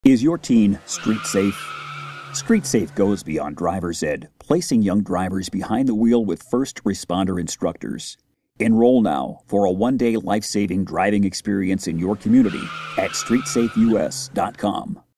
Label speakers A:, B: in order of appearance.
A: Is your teen street safe? StreetSafe goes beyond driver's ed, placing young drivers behind the wheel with first responder instructors. Enroll now for a one-day life-saving driving experience in your community at StreetSafeUS.com.